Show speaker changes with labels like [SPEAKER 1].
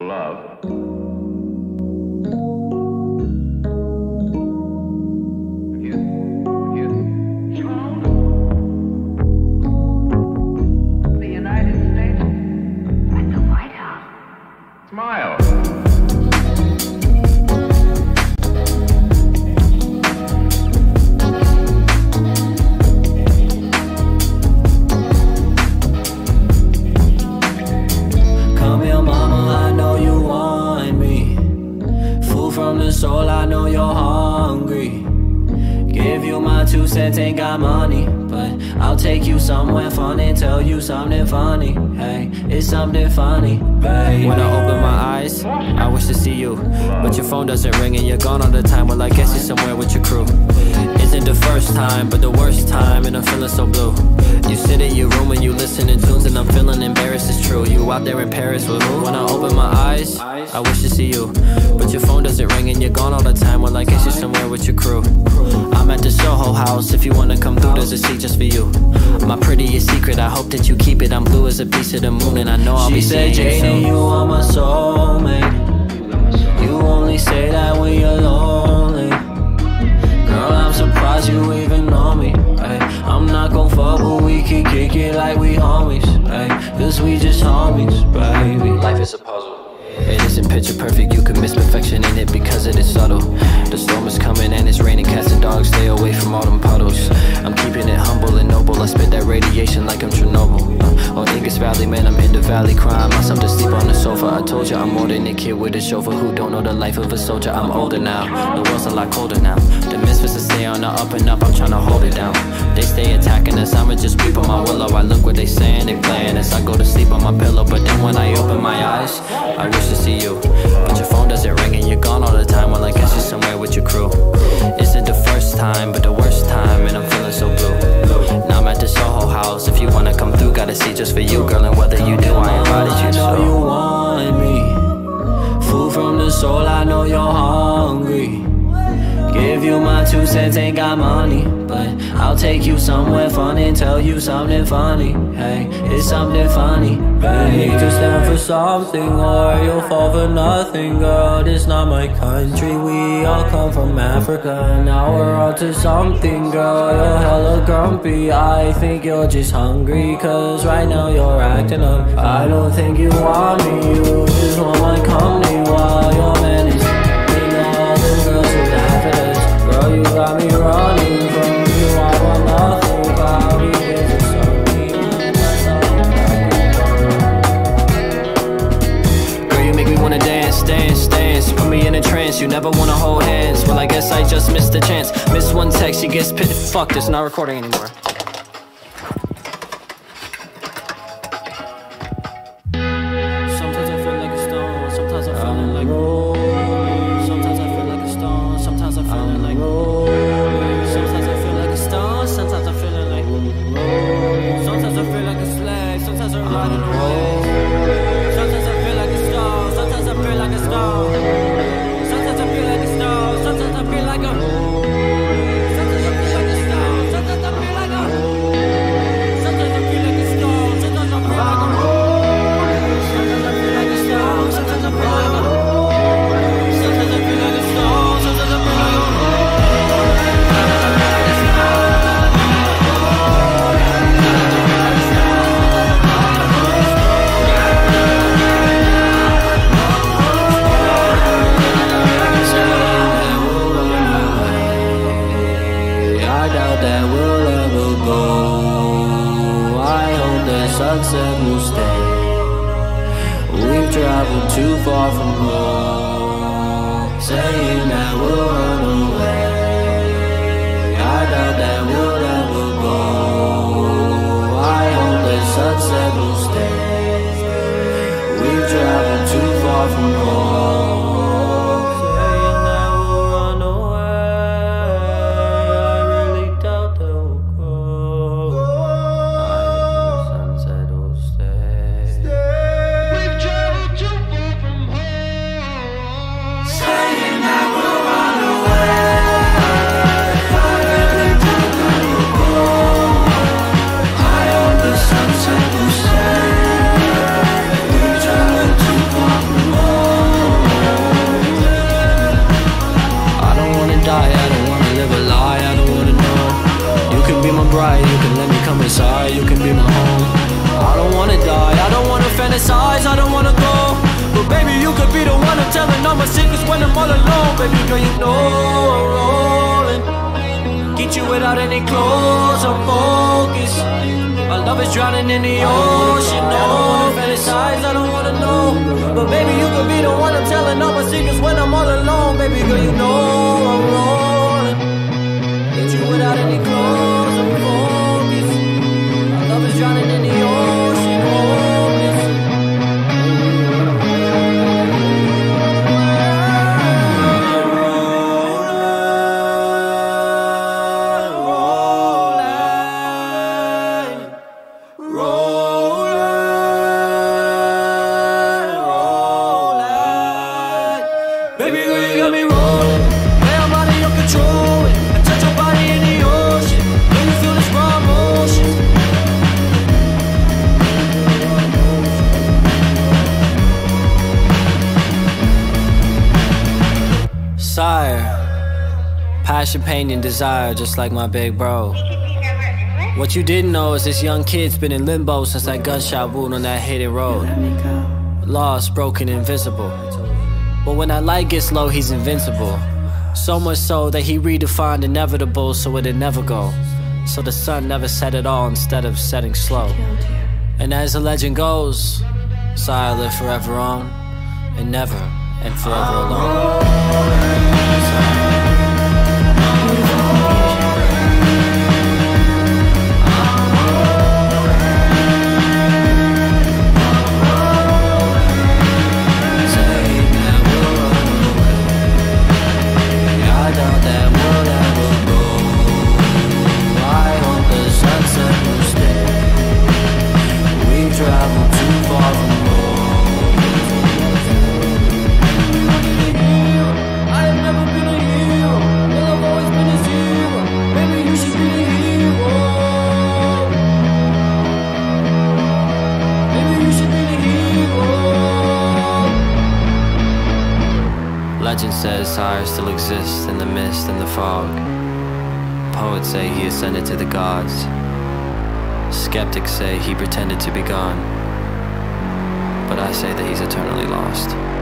[SPEAKER 1] love. The United States at the White House. Smile.
[SPEAKER 2] Soul, I know you're hungry. Give you my 2 cents, ain't got money, but I'll take you somewhere fun and tell you something funny. Hey, it's something funny, baby. When I open my eyes, I wish to see you, but your phone doesn't ring and you're gone all the time. Well, I guess you're somewhere with your crew. Isn't the first time, but the worst time, and I'm feeling so blue. You sit in your room and you listen to tunes, and I'm feeling embarrassed, it's true. You out there in Paris with who? When I open my eyes, I wish to see you, but your phone doesn't ring and you're gone all the time. Well, I guess you're somewhere with your crew. I'm at the Soho House, if you wanna come through, there's a seat just for you. My prettiest secret, I hope that you keep it. I'm blue as a piece of the moon, and I know I'll be seeing you soon. You are my soulmate. You only say that when you're lonely. Girl, I'm surprised you even know me. Ay, I'm not gon' fuck, but we can kick it like we homies. Ay, cause we just homies, baby. Life is a puzzle. It isn't picture perfect, you can miss perfection in it because it is subtle. The storm is coming and it's raining, cats and dogs, stay away from all them puddles. I'm keeping it humble and noble, I spit that radiation like I'm Chernobyl. On Ingus Valley, man, I'm in the valley, crying myself to sleep on the sofa. I told you I'm more than a kid with a chauffeur who don't know the life of a soldier. I'm older now, the world's a lot colder now. The misfits that stay on the up and up, I'm trying to hold it down. They stay attacking us, I'ma just weep on my willow. I look what they saying, they playing us. I go to sleep on my pillow, but then when I open my eyes, I wish to see you, but your phone doesn't ring and you're gone all the time. Well, I guess you're somewhere with your crew. Isn't the first time, but the worst time, and I'm feeling so blue. Now I'm at the Soho House, if you wanna come through, got a seat just for you, girl, and whether you do, I invited you. I know you want me, food from the soul, I know you're hungry. Give you my 2 cents, ain't got money, but I'll take you somewhere fun and tell you something funny. Hey, it's something funny, baby. You stand for something or you'll fall for nothing, girl. This not my country, we all come from Africa. Now we're on to something, girl. You're hella grumpy, I think you're just hungry, cause right now you're acting up. I don't think you want me, you just want my company while your man is with all the girls who laugh at us. Girl, you got me running from you, I want nothing about you, it's just something. Girl, you make me wanna dance, dance, dance. Put me in a trance, you never wanna hold hands. Well, I guess I just missed the chance. Miss one text, she gets pissed. Fuck this, not recording anymore. Sometimes I feel like a stone, sometimes I'm feeling like sometimes I feel like a stone, sometimes I'm feeling like sometimes I feel like a stone, sometimes I'm feeling like sometimes I feel like a slave, sometimes I'm riding away. Sometimes I feel like a stone, sometimes I feel like a stone. Sometimes I feel like a stone, sometimes I feel like a sometimes I feel like a stone, sometimes I feel like a sometimes I feel like a stone, sometimes I feel like a sometimes I feel like a stone, sometimes I feel like a sometimes I feel like a stone, sometimes I feel like a that we'll ever go. I hope the sunset will stay. We've traveled too far from home, saying that we'll run away. I doubt that we'll ever go. I hope the sunset will stay. We've traveled too far from home. Saying that we'll run out my secrets when I'm all alone. Baby girl, you know I'm rolling. Get you without any clothes, I'm focused. My love is drowning in the ocean. I don't wanna fantasize, I don't wanna know. But baby, you could be the one I'm telling all my secrets when I'm all alone. Baby girl, you know I'm rolling. Get you without any clothes, I'm focused. My love is drowning in the ocean, hopeless. Baby girl, you got me rolling. Way I'm out of your control. I touch your body in the ocean. When you feel this raw emotion. Sire, passion, pain, and desire, just like my big bro. What you didn't know is this young kid's been in limbo since that gunshot wound on that hidden road. Lost, broken, invisible. But when that light gets low, he's invincible. So much so that he redefined inevitable so it'd never go. So the sun never set at all instead of setting slow. And as the legend goes, Sire lived forever on, and never, and forever alone. Legend says Sire still exists in the mist and the fog. Poets say he ascended to the gods. Skeptics say he pretended to be gone. But I say that he's eternally lost.